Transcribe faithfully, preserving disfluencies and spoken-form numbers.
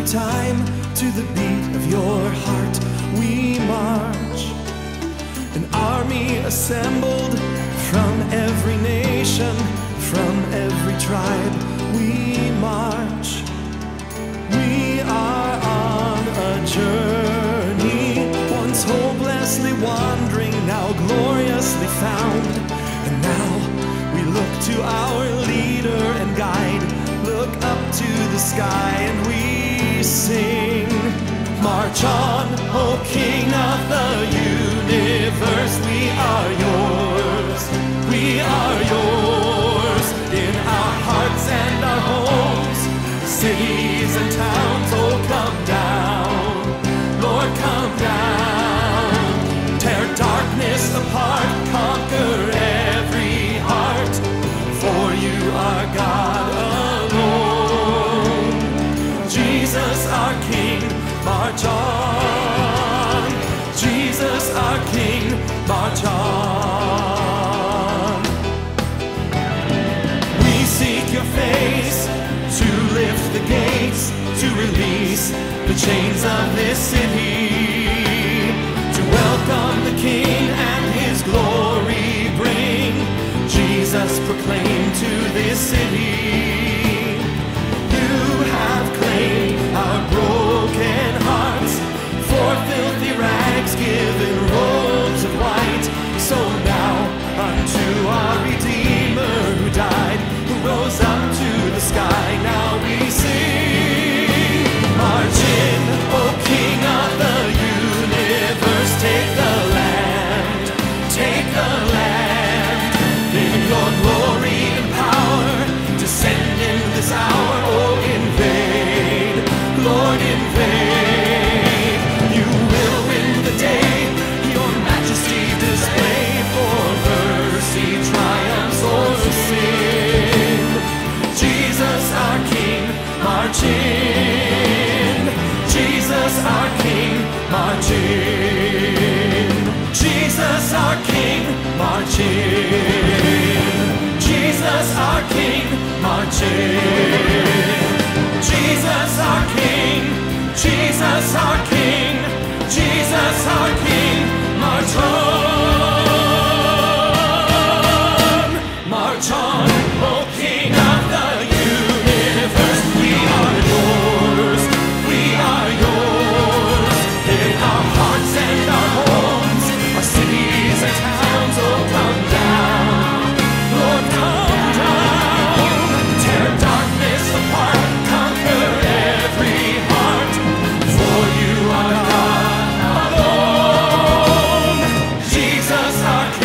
time to the beat of your heart we march. An army assembled from every nation, from every tribe we march. We are on a journey, once hopelessly wandering, now gloriously found. And now we look to our leader and guide, look up to the sky and we sing. March on, O King of the universe, we are yours, we are yours. In our hearts and our homes, cities and towns, oh come down, Lord come down. Tear darkness apart, conquer every heart, for you are God alone. Jesus our King, march on. Jesus our King, march on. We seek your face to lift the gates, to release the chains of this city, to welcome the King and his glory bring. Jesus proclaim to this city. You have claimed our broken hearts, for filthy rags given robes of white. So now unto our Redeemer who died, who rose up to the sky, now we sing. March in, O King of the universe, take the land, take the land. In your glory and power, descend in this hour, oh invade, Lord invade. You will win the day, your majesty display, for mercy triumphs over sin. Jesus our King, march in. Jesus our King, march in. Jesus our King, march in. Jesus our King, march in. Jesus our King, Jesus our King, Jesus our King, march on. March on, O King of the universe, we are yours, we are yours. In our hearts and our homes, our cities and towns, oh come down, Lord come down. Tear darkness apart, conquer every heart, for you are God alone. Jesus our King.